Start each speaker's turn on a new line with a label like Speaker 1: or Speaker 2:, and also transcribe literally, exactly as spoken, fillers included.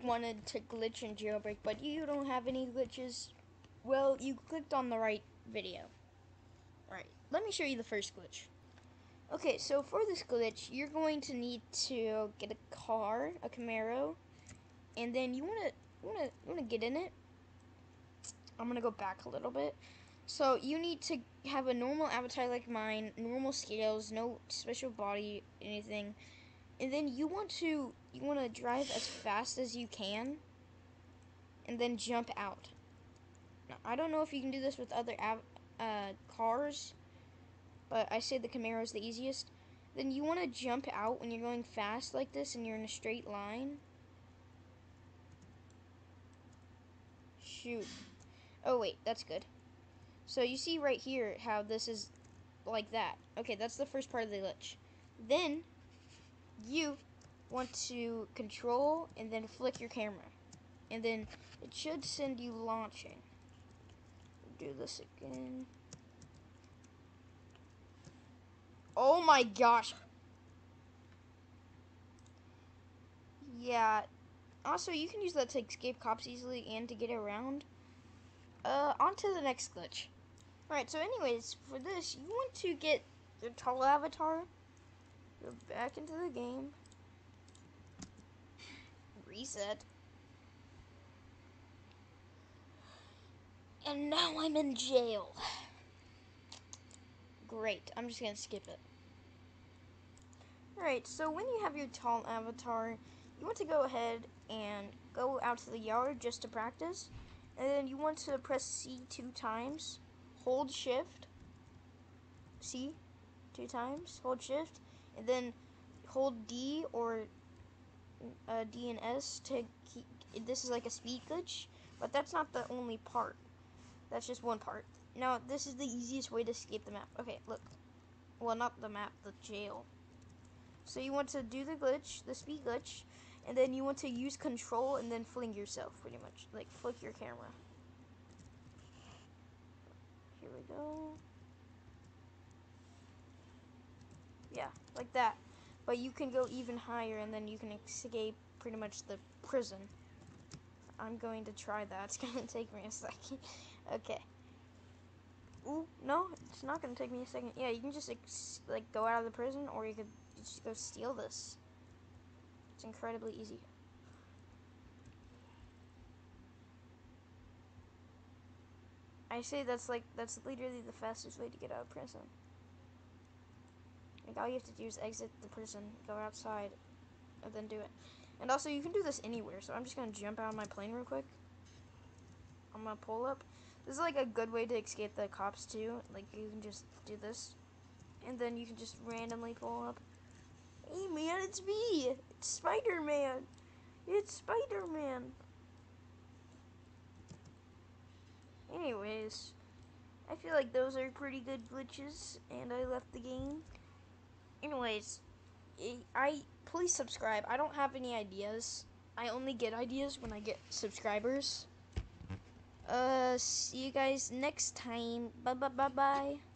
Speaker 1: wanted to glitch in jailbreak, but you don't have any glitches, well, you clicked on the right video. Alright, let me show you the first glitch. Okay, so for this glitch, you're going to need to get a car, a Camaro, and then you wanna wanna wanna get in it. I'm gonna go back a little bit. So you need to have a normal avatar like mine, normal scales, no special body, anything. And then you want to you want to drive as fast as you can, and then jump out. Now, I don't know if you can do this with other av uh, cars, but I say the Camaro is the easiest. Then you want to jump out when you're going fast like this, and you're in a straight line. Shoot. Oh wait, that's good. So you see right here how this is like that. Okay, that's the first part of the glitch. Then you want to control and then flick your camera, and then it should send you launching. Do this again. Oh my gosh. Yeah. Also, you can use that to escape cops easily and to get around. Uh, on to the next glitch. Alright, so anyways, for this, you want to get your tall avatar. Go back into the game. Reset. And now I'm in jail. Great, I'm just gonna skip it. Alright, so when you have your tall avatar, you want to go ahead and go out to the yard just to practice. And then you want to press C two times, hold shift, C two times, hold shift, and then hold D or uh, D and S to keep, this is like a speed glitch, but that's not the only part. That's just one part. Now, this is the easiest way to escape the map. Okay, look. Well, not the map, the jail. So you want to do the glitch, the speed glitch, and then you want to use control and then fling yourself, pretty much. Like, flick your camera. Here we go. Yeah, like that. But you can go even higher, and then you can escape pretty much the prison. I'm going to try that. It's going to take me a second. Okay. Ooh, no, it's not going to take me a second. Yeah, you can just, like, go out of the prison, or you could just go steal this. It's incredibly easy. I say that's, like, that's literally the fastest way to get out of prison. Like, all you have to do is exit the prison, go outside, and then do it. And also, you can do this anywhere, so I'm just going to jump out of my plane real quick. I'm going to pull up. This is, like, a good way to escape the cops, too. Like, you can just do this, and then you can just randomly pull up. Hey, man, it's me! It's Spider-Man! It's Spider-Man! Anyways, I feel like those are pretty good glitches, and I left the game. Anyways, I please subscribe. I don't have any ideas. I only get ideas when I get subscribers. Uh, see you guys next time. Bye bye bye bye.